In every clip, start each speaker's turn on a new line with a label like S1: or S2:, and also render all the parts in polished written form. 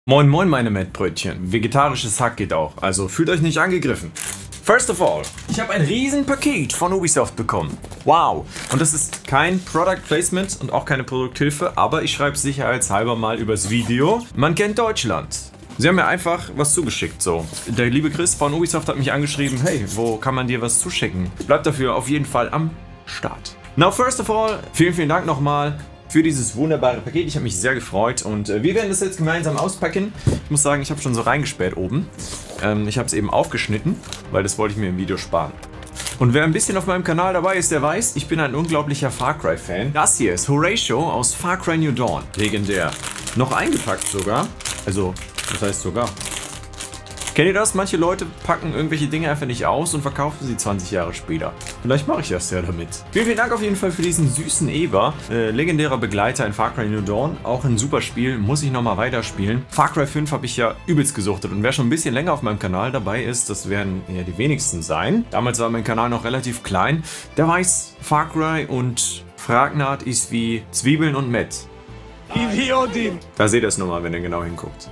S1: Moin moin meine Mettbrötchen, vegetarisches Hack geht auch, also fühlt euch nicht angegriffen. First of all, ich habe ein riesen Paket von Ubisoft bekommen. Wow, und das ist kein Product Placement und auch keine Produkthilfe, aber ich schreibe sicherheitshalber mal übers Video. Man kennt Deutschland. Sie haben mir einfach was zugeschickt, so. Der liebe Chris von Ubisoft hat mich angeschrieben, hey, wo kann man dir was zuschicken? Bleibt dafür auf jeden Fall am Start. Now first of all, vielen Dank nochmal für dieses wunderbare Paket. Ich habe mich sehr gefreut und wir werden das jetzt gemeinsam auspacken. Ich muss sagen, ich habe schon so reingespäht oben. Ich habe es eben aufgeschnitten, weil das wollte ich mir im Video sparen. Und wer ein bisschen auf meinem Kanal dabei ist, der weiß, ich bin ein unglaublicher Far Cry Fan. Das hier ist Horatio aus Far Cry New Dawn. Legendär. Noch eingepackt sogar. Also, das heißt sogar. Kennt ihr das? Manche Leute packen irgendwelche Dinge einfach nicht aus und verkaufen sie 20 Jahre später. Vielleicht mache ich das ja damit. Vielen Dank auf jeden Fall für diesen süßen Eber. Legendärer Begleiter in Far Cry New Dawn. Auch ein super Spiel. Muss ich nochmal weiterspielen. Far Cry 5 habe ich ja übelst gesuchtet. Und wer schon ein bisschen länger auf meinem Kanal dabei ist, das werden ja die wenigsten sein. Damals war mein Kanal noch relativ klein. Der weiß, Far Cry und Fragnard ist wie Zwiebeln und Mett.
S2: Idiotin!
S1: Da seht ihr es nochmal, wenn ihr genau hinguckt.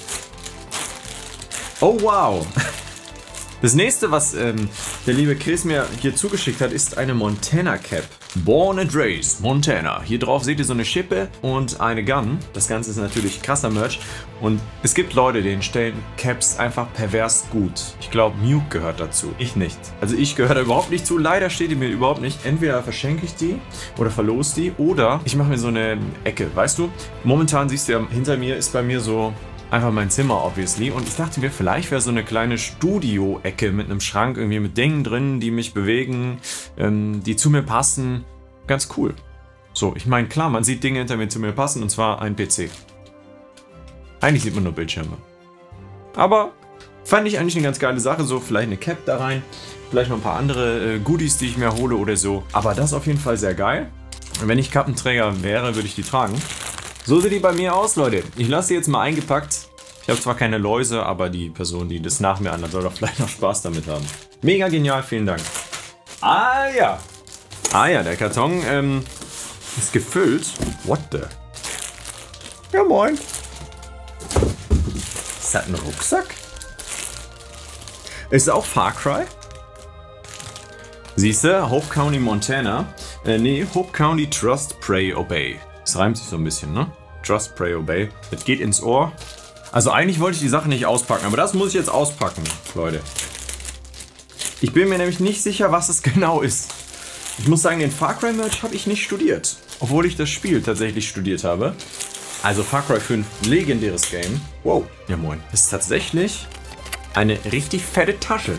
S1: Oh wow! Das nächste, was der liebe Chris mir hier zugeschickt hat, ist eine Montana Cap. Born and Raised, Montana. Hier drauf seht ihr so eine Schippe und eine Gun. Das Ganze ist natürlich krasser Merch. Und es gibt Leute, denen stellen Caps einfach pervers gut. Ich glaube, Nuke gehört dazu. Ich nicht. Also ich gehöre da überhaupt nicht zu. Leider steht die mir überhaupt nicht. Entweder verschenke ich die oder verlose die oder ich mache mir so eine Ecke. Weißt du, momentan siehst du ja, hinter mir ist bei mir so einfach mein Zimmer, obviously. Und ich dachte mir, vielleicht wäre so eine kleine Studio-Ecke mit einem Schrank irgendwie mit Dingen drin, die mich bewegen, die zu mir passen. Ganz cool. So, ich meine, klar, man sieht Dinge hinter mir zu mir passen, und zwar ein PC. Eigentlich sieht man nur Bildschirme. Aber fand ich eigentlich eine ganz geile Sache. So, vielleicht eine Cap da rein, vielleicht noch ein paar andere Goodies, die ich mir hole oder so. Aber das ist auf jeden Fall sehr geil. Und wenn ich Kappenträger wäre, würde ich die tragen. So sieht die bei mir aus, Leute. Ich lasse sie jetzt mal eingepackt. Ich habe zwar keine Läuse, aber die Person, die das nach mir anhat, soll doch vielleicht noch Spaß damit haben. Mega genial, vielen Dank. Ah ja. Ah ja, der Karton ist gefüllt. What the? Ja moin. Ist das ein Rucksack? Ist es auch Far Cry? Siehste, Hope County, Montana. Nee, Hope County, Trust, Pray, Obey. Das reimt sich so ein bisschen, ne? Trust, Pray, Obey. Das geht ins Ohr. Also eigentlich wollte ich die Sache nicht auspacken, aber das muss ich jetzt auspacken, Leute. Ich bin mir nämlich nicht sicher, was es genau ist. Ich muss sagen, den Far Cry Merch habe ich nicht studiert. Obwohl ich das Spiel tatsächlich studiert habe. Also Far Cry 5, legendäres Game. Wow, ja moin. Das ist tatsächlich eine richtig fette Tasche.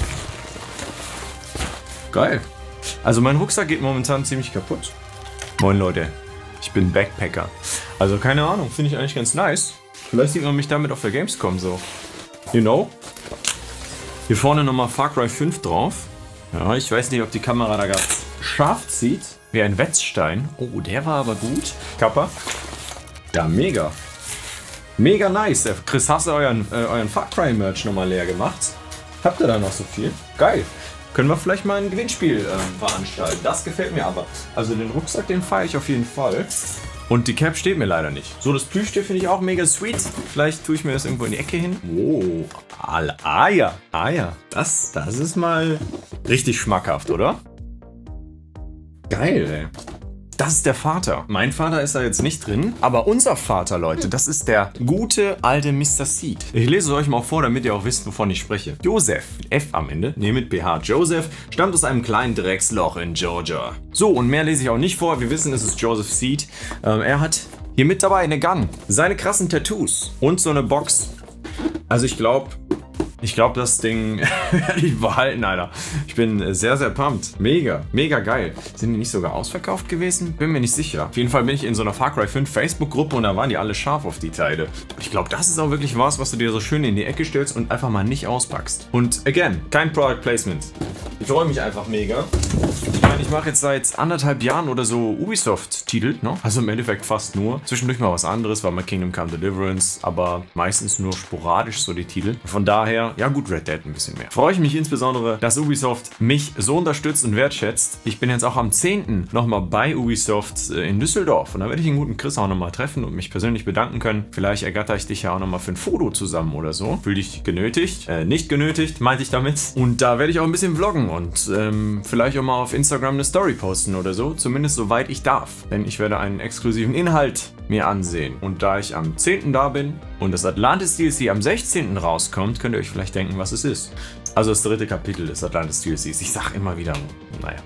S1: Geil. Also mein Rucksack geht momentan ziemlich kaputt. Moin Leute. Ich bin Backpacker. Also keine Ahnung, finde ich eigentlich ganz nice. Vielleicht sieht man mich damit auf der Gamescom so. You know? Hier vorne nochmal Far Cry 5 drauf. Ja, ich weiß nicht, ob die Kamera da gerade scharf zieht. Wie ein Wetzstein. Oh, der war aber gut. Kappa. Ja, mega. Mega nice. Chris, hast du euren Far Cry Merch nochmal leer gemacht? Habt ihr da noch so viel? Geil. Können wir vielleicht mal ein Gewinnspiel veranstalten. Das gefällt mir aber. Also den Rucksack, den feiere ich auf jeden Fall. Und die Cap steht mir leider nicht. So, das Plüschtier finde ich auch mega sweet. Vielleicht tue ich mir das irgendwo in die Ecke hin. Oh, ah ja. Ah ja. Das ist mal richtig schmackhaft, oder? Geil, ey. Das ist der Vater. Mein Vater ist da jetzt nicht drin, aber unser Vater, Leute, das ist der gute alte Mr. Seed. Ich lese es euch mal vor, damit ihr auch wisst, wovon ich spreche. Joseph, F am Ende, nee mit PH. Joseph stammt aus einem kleinen Drecksloch in Georgia. So, und mehr lese ich auch nicht vor. Wir wissen, es ist Joseph Seed. Er hat hier mit dabei eine Gun, seine krassen Tattoos und so eine Box. Also ich glaube, das Ding werde ich behalten, Alter. Ich bin sehr pumped. Mega geil. Sind die nicht sogar ausverkauft gewesen? Bin mir nicht sicher. Auf jeden Fall bin ich in so einer Far Cry 5 Facebook-Gruppe und da waren die alle scharf auf die Teile. Ich glaube, das ist auch wirklich was du dir so schön in die Ecke stellst und einfach mal nicht auspackst. Und again, kein Product Placement. Ich freue mich einfach mega. Ich meine, meine, ich mache jetzt seit 1,5 Jahren oder so Ubisoft-Titel, ne? Also im Endeffekt fast nur. Zwischendurch mal was anderes, war mal Kingdom Come Deliverance, aber meistens nur sporadisch so die Titel. Von daher, ja gut, Red Dead ein bisschen mehr. Freue ich mich insbesondere, dass Ubisoft mich so unterstützt und wertschätzt. Ich bin jetzt auch am 10. nochmal bei Ubisoft in Düsseldorf und da werde ich den guten Chris auch nochmal treffen und mich persönlich bedanken können. Vielleicht ergatter ich dich ja auch nochmal für ein Foto zusammen oder so. Fühl dich genötigt. Nicht genötigt, meinte ich damit. Und da werde ich auch ein bisschen vloggen und vielleicht auch mal auf Instagram eine Story posten oder so. Zumindest soweit ich darf. Denn ich werde einen exklusiven Inhalt mir ansehen. Und da ich am 10. da bin und das Atlantis DLC am 16. rauskommt, könnt ihr euch vielleicht denken, was es ist. Also das 3. Kapitel des Atlantis DLCs. Ich sag immer wieder, naja.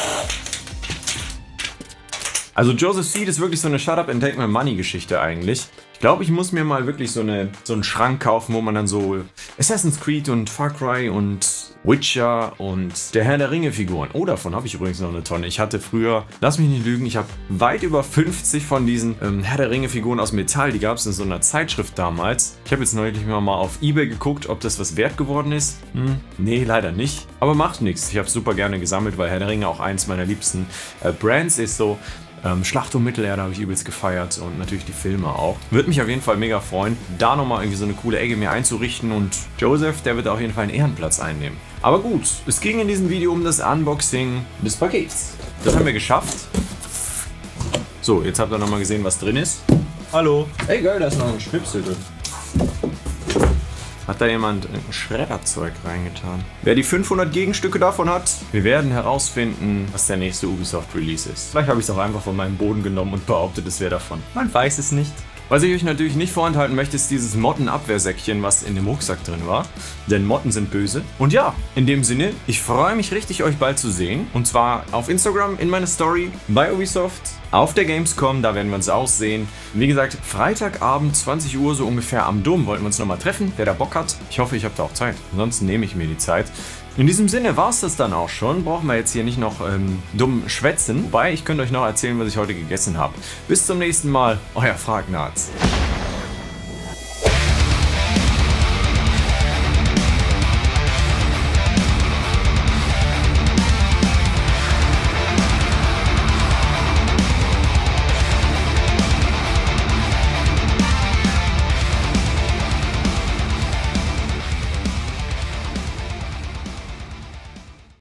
S1: Also Joseph Seed ist wirklich so eine Shut Up and Take My Money Geschichte eigentlich. Ich glaube, ich muss mir mal wirklich so einen Schrank kaufen, wo man dann so Assassin's Creed und Far Cry und Witcher und der Herr der Ringe Figuren. Oh, davon habe ich übrigens noch eine Tonne. Ich hatte früher, lass mich nicht lügen, ich habe weit über 50 von diesen Herr der Ringe Figuren aus Metall. Die gab es in so einer Zeitschrift damals. Ich habe jetzt neulich mal auf eBay geguckt, ob das was wert geworden ist. Nee, leider nicht. Aber macht nichts. Ich habe super gerne gesammelt, weil Herr der Ringe auch eins meiner liebsten Brands ist so. Schlacht um Mittelerde habe ich übelst gefeiert und natürlich die Filme auch. Würde mich auf jeden Fall mega freuen, da nochmal irgendwie so eine coole Ecke mir einzurichten und Joseph, der wird auf jeden Fall einen Ehrenplatz einnehmen. Aber gut, es ging in diesem Video um das Unboxing des Pakets. Das haben wir geschafft. So, jetzt habt ihr nochmal gesehen, was drin ist. Hallo. Ey geil, da ist noch ein Schnipsel drin. Hat da jemand ein Schredderzeug reingetan? Wer die 500 Gegenstücke davon hat, wir werden herausfinden, was der nächste Ubisoft-Release ist. Vielleicht habe ich es auch einfach von meinem Boden genommen und behauptet, es wäre davon. Man weiß es nicht. Was ich euch natürlich nicht vorenthalten möchte, ist dieses Mottenabwehrsäckchen, was in dem Rucksack drin war. Denn Motten sind böse. Und ja, in dem Sinne, ich freue mich richtig, euch bald zu sehen. Und zwar auf Instagram, in meiner Story, bei Ubisoft, auf der Gamescom, da werden wir uns auch sehen. Wie gesagt, Freitagabend, 20 Uhr so ungefähr am Dom, wollten wir uns nochmal treffen, wer da Bock hat. Ich hoffe, ich habe da auch Zeit. Ansonsten nehme ich mir die Zeit. In diesem Sinne war es das dann auch schon. Brauchen wir jetzt hier nicht noch dumm schwätzen. Wobei, ich könnte euch noch erzählen, was ich heute gegessen habe. Bis zum nächsten Mal, euer Fragnarz.